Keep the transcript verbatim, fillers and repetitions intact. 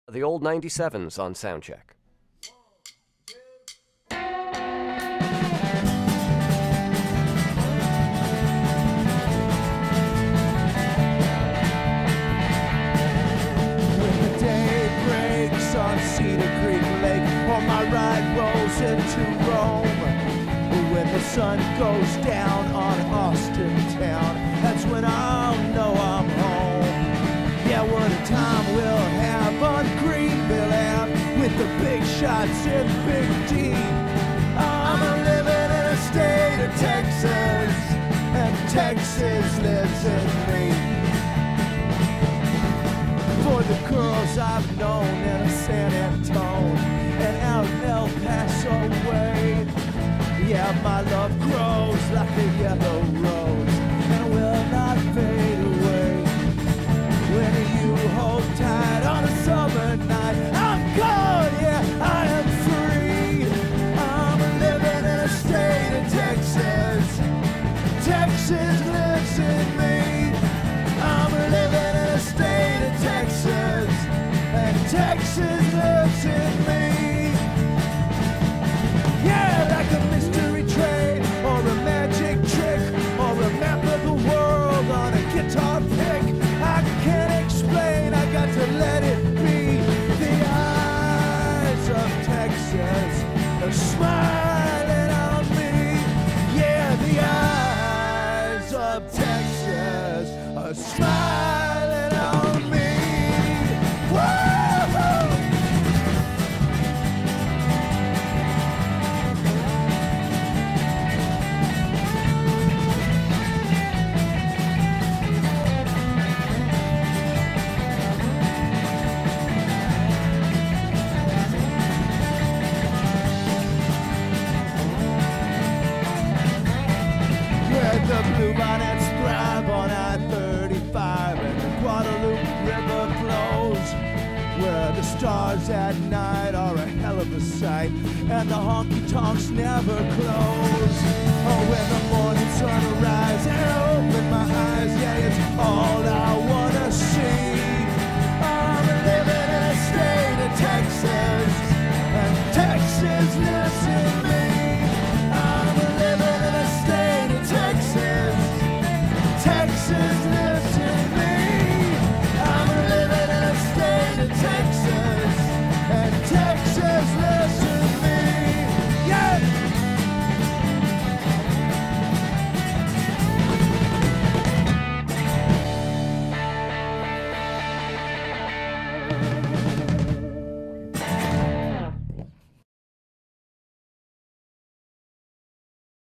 The old ninety-sevens on Soundcheck. On Cedar Creek Lake, on my ride rolls into Rome. When the sun goes down on Austin town, that's when I'll know I'm home. Yeah, what a time we'll have on Greenville Ave with the big shots and Big D. I'm living in a state of Texas, and Texas lives in me. For the girls I've known in San Antone and out in El Paso way, yeah, my love grows like a yellow rose and will not fade away. When you hold tight on a summer night, I'm gone, yeah, I am free. I'm living in a state of Texas. Texas lives in me. I'm living in a state of Texas, and Texas lives in me. Yeah, like a mystery train, or a magic trick, or a map of the world on a guitar pick. I can't explain, I got to let it be. The eyes of Texas are smiling on me. Yeah, the eyes of Texas are smiling on me. Whoa! Where the bluebonnets thrive on I thirty-five and the Guadalupe River flows, where the stars at night are a hell of a sight and the honky-tonks never close. Oh, when the morning sun arises and I open my eyes, yeah, it's all I want.